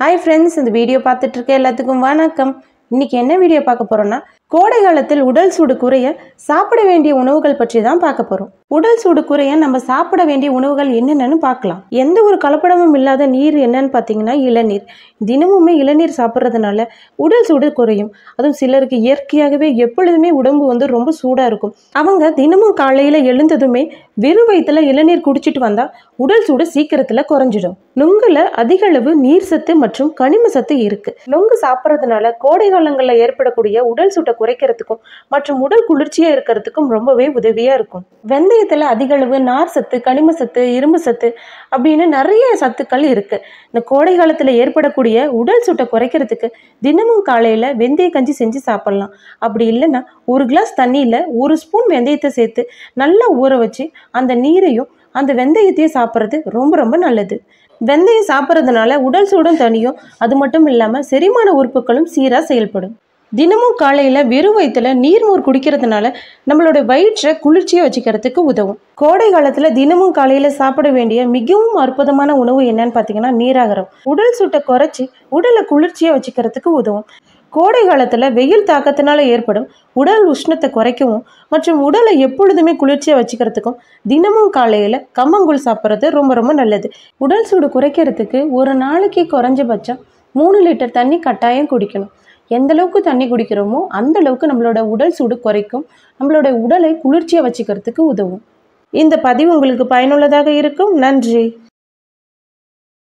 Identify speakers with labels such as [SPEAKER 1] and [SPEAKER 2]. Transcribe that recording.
[SPEAKER 1] Hi friends, இந்த video பார்த்துட்டு இருக்க எல்லாத்துக்கும் வணக்கம். இன்னைக்கு என்ன வீடியோ பார்க்க போறோம்னா, கோடை காலத்தில் உடல் சூடு குறைய சாப்பிட வேண்டிய உணவுகள் பற்றி தான் பார்க்க போறோம். உடல் சூடு குறைய நம்ம சாப்பிட வேண்டிய உணவுகள் என்னென்னு பார்க்கலாம். எந்த ஒரு கலப்படமும் இல்லாத நீர் என்னன்னு பார்த்தீங்கன்னா இளநீர். தினமுமே இளநீர் சாப்பிட்றதுனால உடல் சூடு குறையும். அதுவும் சிலருக்கு இயற்கையாகவே எப்பொழுதுமே உடம்பு ரொம்ப சூடா இருக்கும். அவங்க தினமும் காலையில எழுந்ததுமே வெறும் வயிற்றுல இளநீர் குடிச்சிட்டு வந்தா உடல் சூடு சீக்கிரத்துல குறைஞ்சிடும். நுங்குல அதிக அளவு நீர் சத்து மற்றும் கனிம சத்து இருக்கு. நுங்கு சாப்பிட்றதுனால கோடை காலங்களில் ஏற்படக்கூடிய உடல் சூட்டை குறைக்கிறதுக்கும் மற்றும் உடல் குளிர்ச்சியா இருக்கிறதுக்கும் ரொம்பவே உதவியா இருக்கும். வெந்தயத்துல அதிக அளவு நார் சத்து, கனிம சத்து, இரும்பு சத்து அப்படின்னு நிறைய சத்துக்கள் இருக்கு. இந்த கோடை காலத்துல ஏற்படக்கூடிய உடல் சூட்டை குறைக்கிறதுக்கு தினமும் காலையில வெந்தய கஞ்சி செஞ்சு சாப்பிடலாம். அப்படி இல்லைன்னா ஒரு கிளாஸ் தண்ணியில ஒரு ஸ்பூன் வெந்தயத்தை சேர்த்து நல்லா ஊற வச்சு அந்த நீரையும் அந்த வெந்தயத்தையும் சாப்பிட்றது ரொம்ப ரொம்ப நல்லது. வெந்தயம் சாப்பிட்றதுனால உடல் சூடும் தனியும். அது மட்டும் இல்லாமல் செரிமான உறுப்புகளும் சீராக செயல்படும். தினமும் காலையில் வெறும் வயிற்றுல நீர்மோர் குடிக்கிறதுனால நம்மளோட வயிற்றை குளிர்ச்சியாக வச்சுக்கிறதுக்கு உதவும். கோடை காலத்தில் தினமும் காலையில் சாப்பிட வேண்டிய மிகவும் அற்புதமான உணவு என்னன்னு பார்த்தீங்கன்னா நீராகாரம். உடல் சூட்டை குறைச்சி உடலை குளிர்ச்சியாக வச்சுக்கிறதுக்கு உதவும். கோடை காலத்தில் வெயில் தாக்கத்தினால ஏற்படும் உடல் உஷ்ணத்தை குறைக்கவும் மற்றும் உடலை எப்பொழுதுமே குளிர்ச்சியாக வச்சுக்கிறதுக்கும் தினமும் காலையில் கம்மங்கூழ் சாப்பிட்றது ரொம்ப ரொம்ப நல்லது. உடல் சூடு குறைக்கிறதுக்கு ஒரு நாளைக்கு குறைஞ்சபட்சம் 3 லிட்டர் தண்ணி கட்டாயம் குடிக்கணும். எந்த அளவுக்கு தண்ணி குடிக்கிறோமோ அந்த அளவுக்கு நம்மளோட உடல் சூடு குறைக்கும், நம்மளோட உடலை குளிர்ச்சியாக வச்சுக்கிறதுக்கு உதவும். இந்த பதிவு உங்களுக்கு பயனுள்ளதாக இருக்கும். நன்றி.